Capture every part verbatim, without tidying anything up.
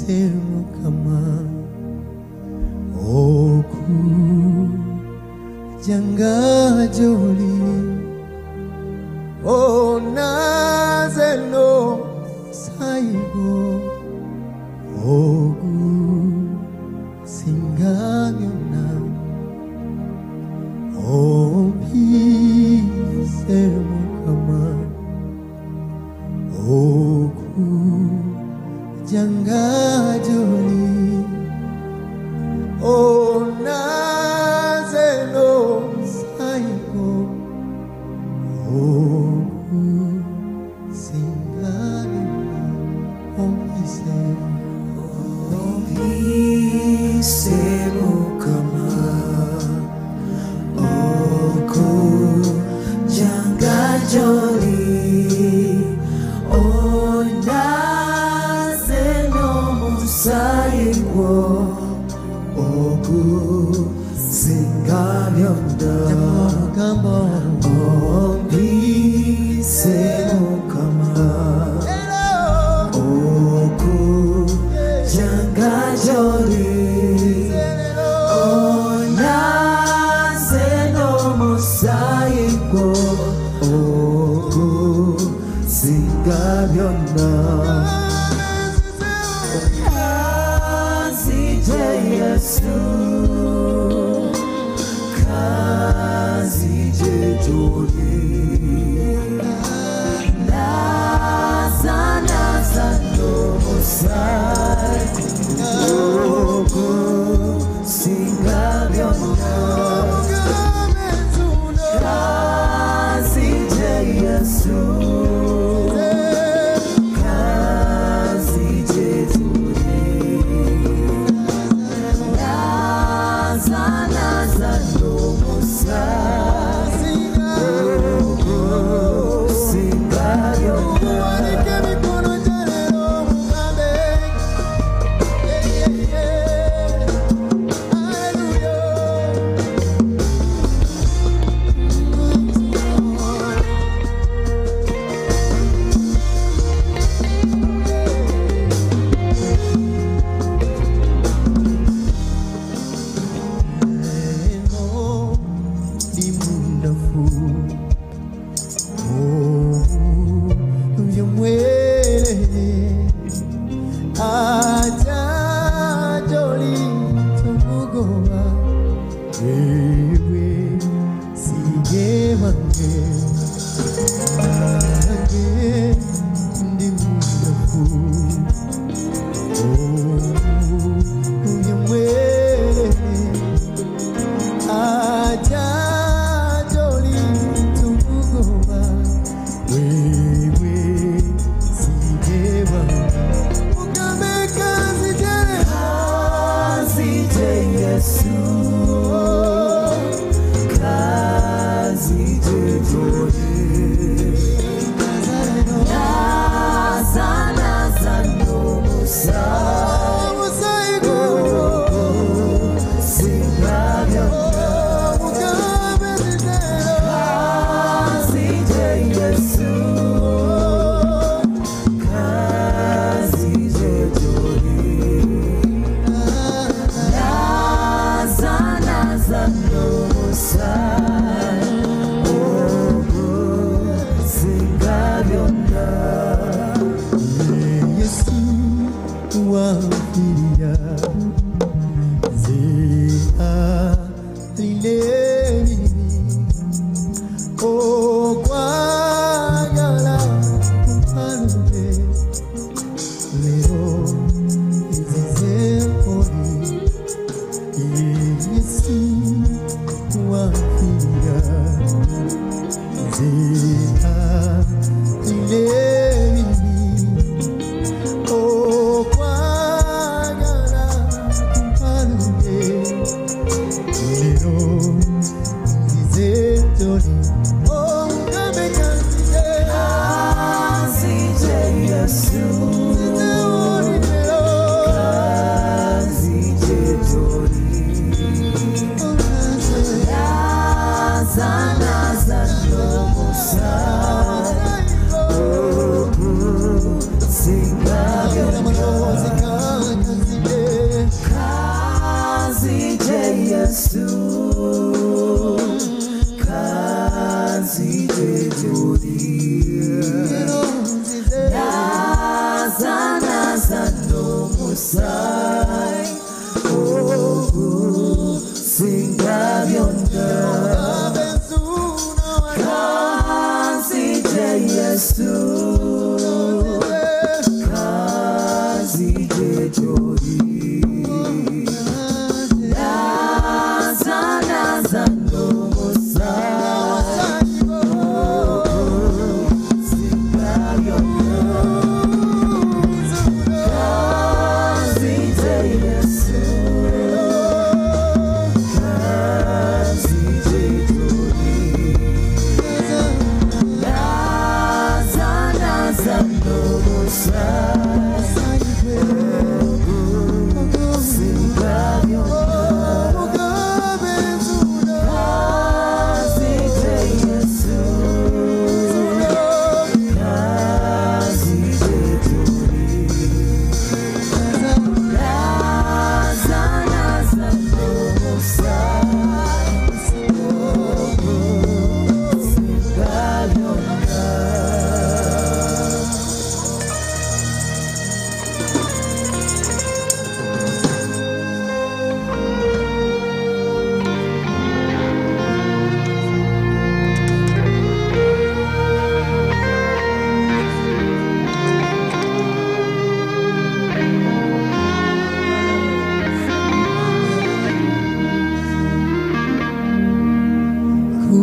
semu kama oku janga joli o nazelo saigo ogu singamiona opi semu kama oku janga joli o nazelo saigo ogu singamiona opi semu opi semu kama oku janga joli o nazelo saigo ogu singamiona opi semu kama ogu janga joli o nazelo saigo ogu singamiona Yesu kazi jetoli naza naza no mosai ogo singamiona kazi Yesu kazi jetoli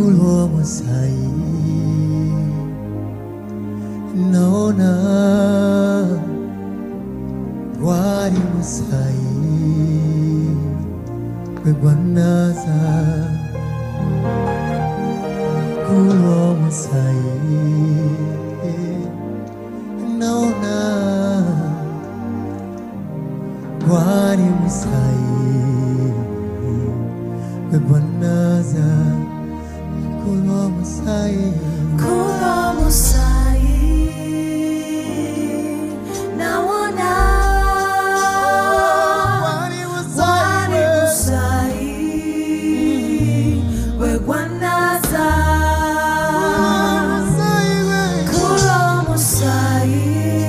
kulo musai naona wali musai kwegwanaza kulo musai naona wali musai kwegwanaza kulo musai kulo musai naona wali musai wegwanaza kulo musai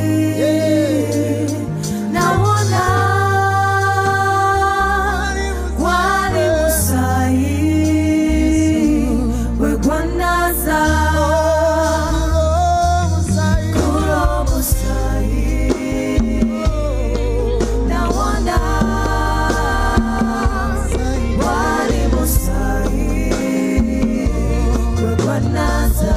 naona wali musai wegwanaza kulo musai naona wali musai wegwanaza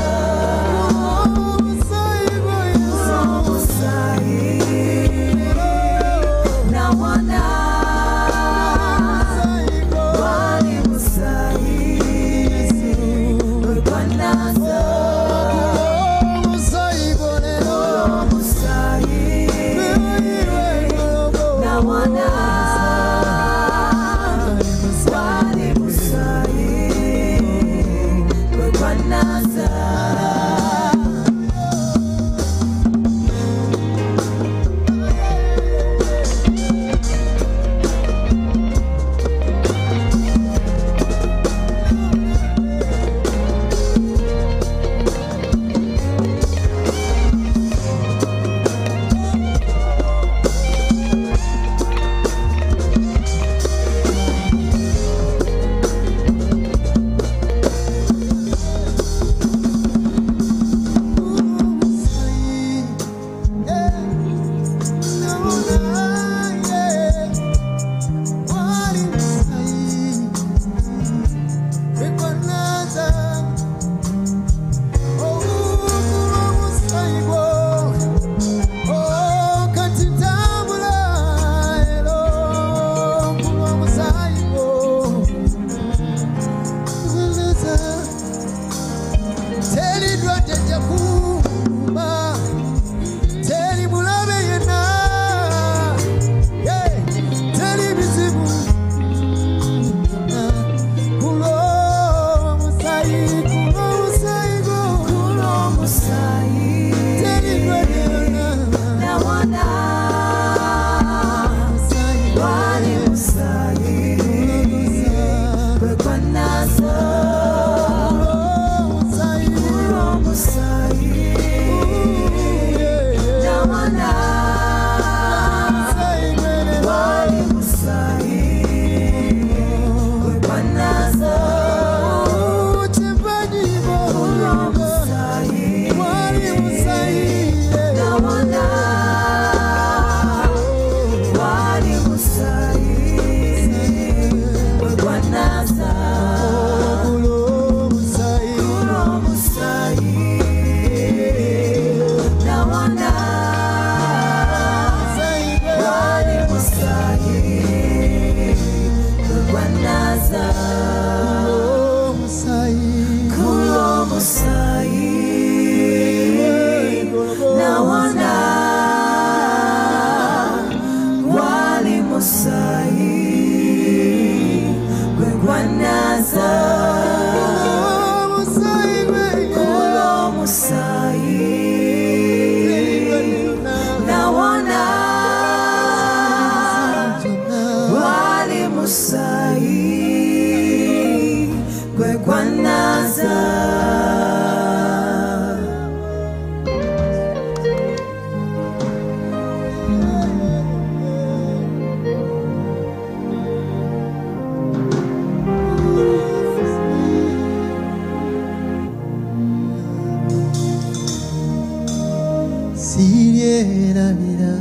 Siriera mira,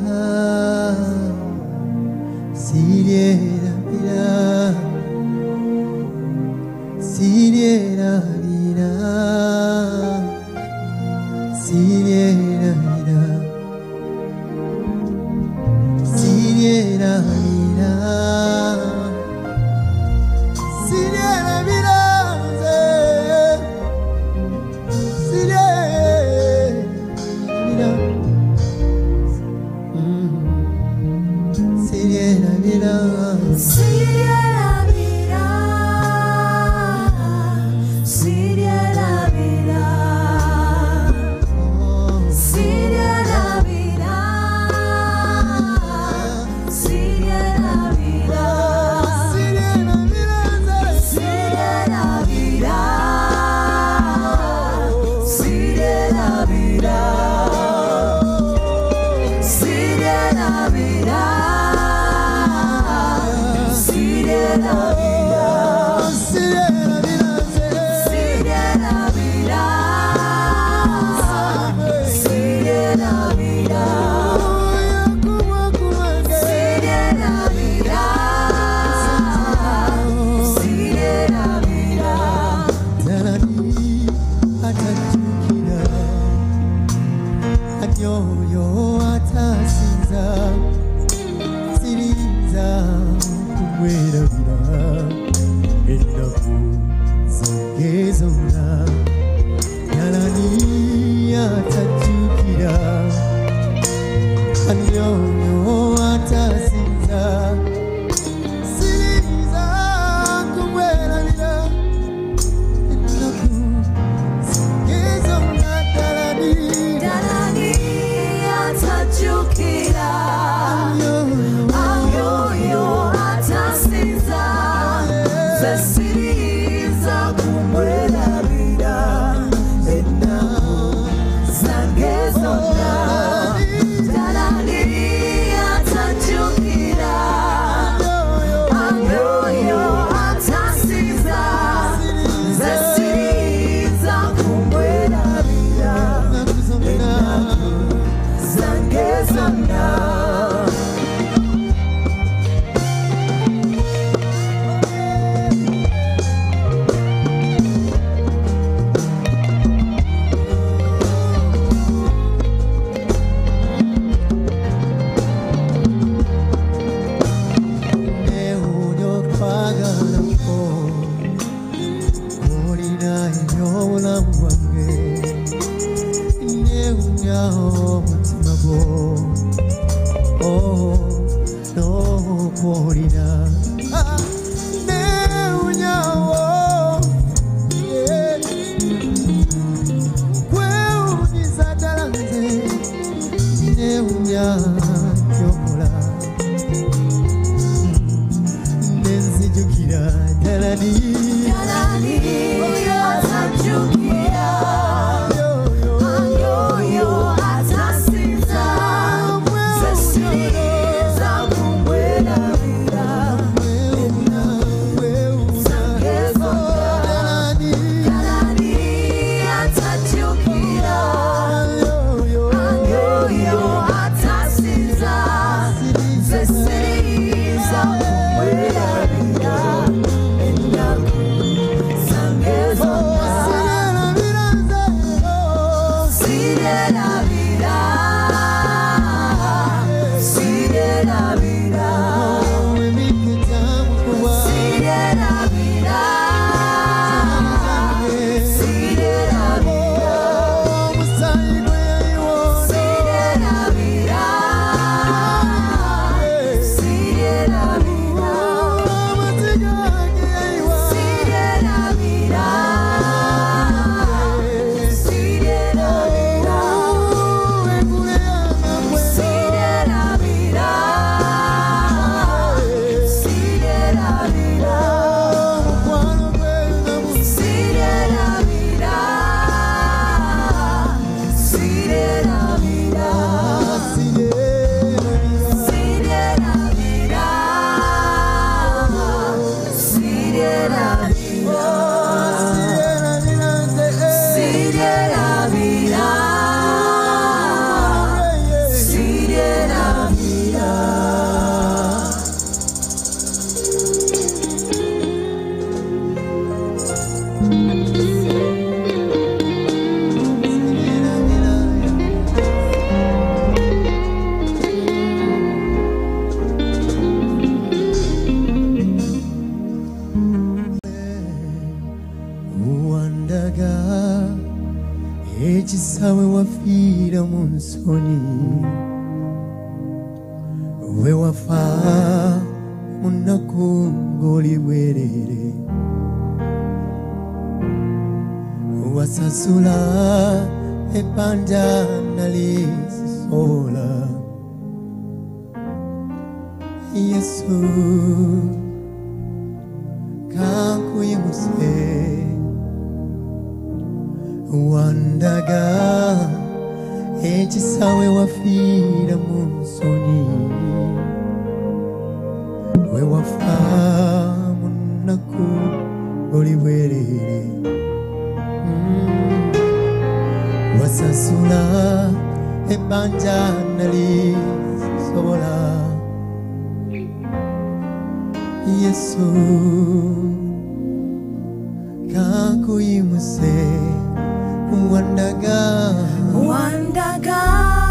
siriera mira, siriera mira. ekisawe wafiira mu nsonyi we wafa mu nnaku ng'oli bwerere wasasula ebanja nalisobola Yesu kankuyimuse wandaga ekisawe wafiira mu nsonyi we wafa munaku oli bwerere mm. wasasula ebanja nalisobola Yesu kankuyimuse wandaga wandaga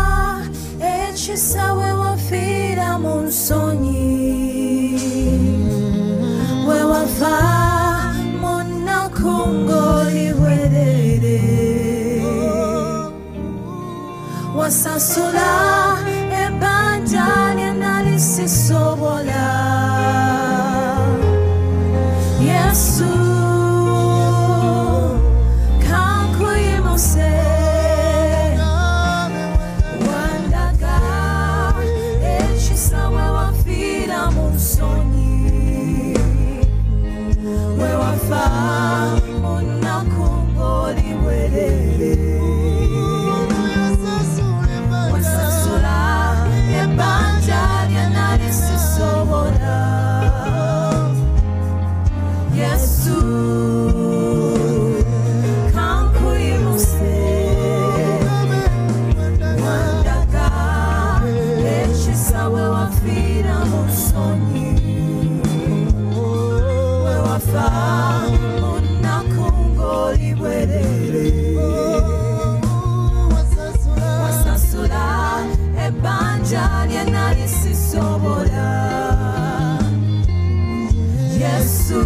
ekisawe wafiira mu nsonyi we wafa munaku ng'oli bwerere wasasula ebanja lyenalisisobola Yesu kankuyimuse wandaga ekisawe wafiira mu nsonyi we wafa munaku ng'oli bwerere wasasula ebanja lyenalisisobola Yesu kankuyimuse wandaga ekisawe wafiira mu nsonyi we wafa munaku ng'oli bwerere wasasula ebanja lyenalisisobola Yesu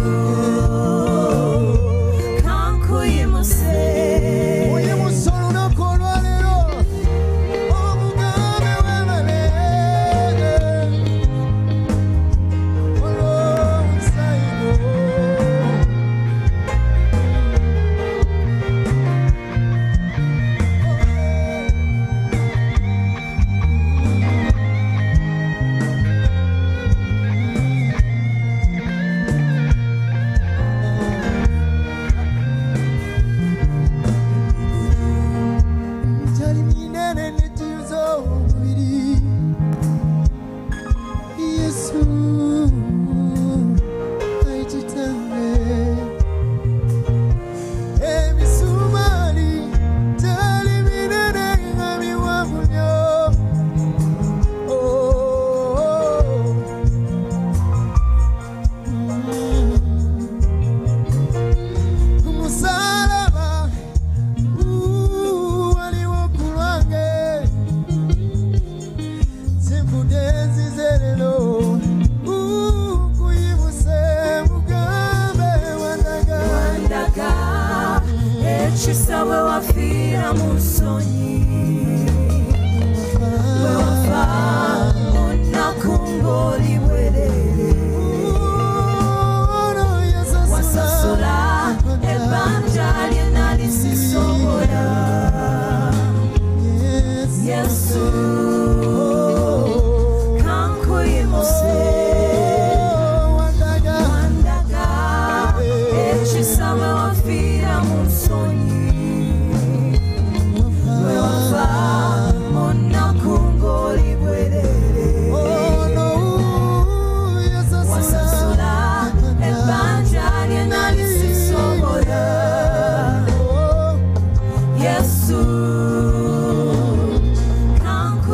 kankuyimuse uyimusolo nakolwa lero omugabe webalere olw'omusaigo ekisawe wafiira mu nsonyi we wafa munaku ng'oli bwerere wasasula ebanja lyenalisisobola Yesu kankuyimuse wandaga ekisawe wafiira mu nsonyi we wafa munaku ng'oli bwerere wasasula ebanja lyenalisisobola Yesu kankuyimuse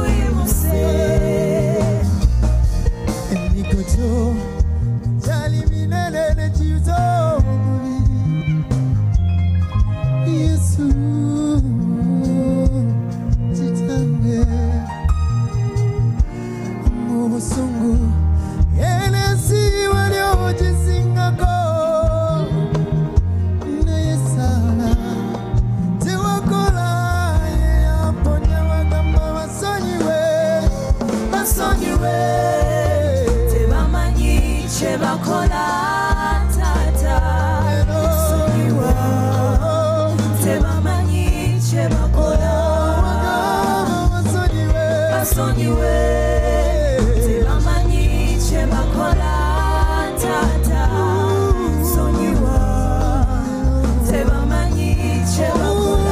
basonyiwe tebamanyi kye bakola tata sonyiwa tebamanyi kye bakola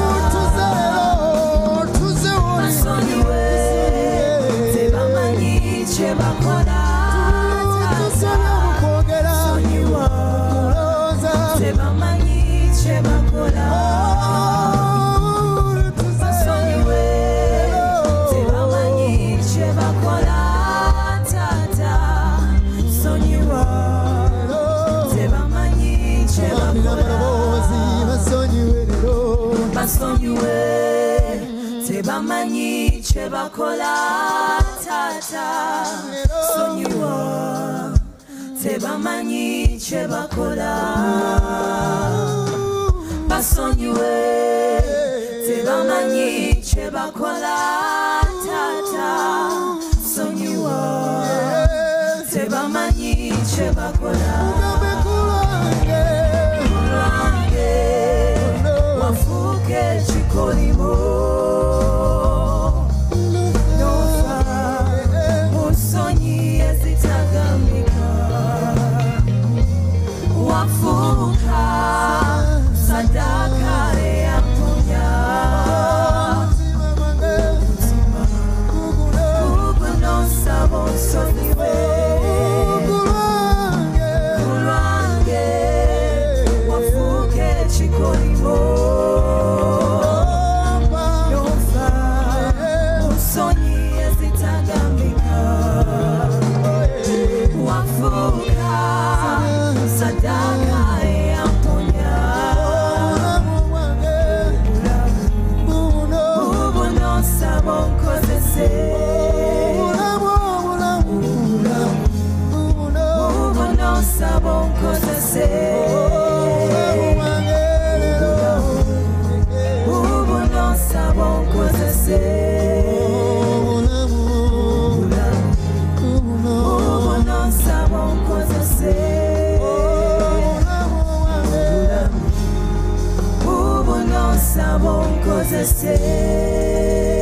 basonyiwe tebamanyi kye bakola tata sonyiwa tebamanyi kye bakola basonyiwe tebamanyi kye bakola tata sonyiwa tebamanyi kye bakola basonyiwe tebamanyi kye bakola tata sonyiwa tebamanyi kye bakola basonyiwe tebamanyi kye bakola tata sonyiwa tebamanyi kye bakola kulwange wafuuka ekikolimo nofa mu nsonyi ezitagambika wafuuka sadaka eyamponya kugunosaba onsonyiwe kulwange wafuuka ekikolimo nofa mu nsonyi ezitagambika wafuuka sadaka eyamponya ubunosaba onkozese ubunosaba onkozese ubunosaba onkozese ubunosaba onkozese ubunosaba onkozese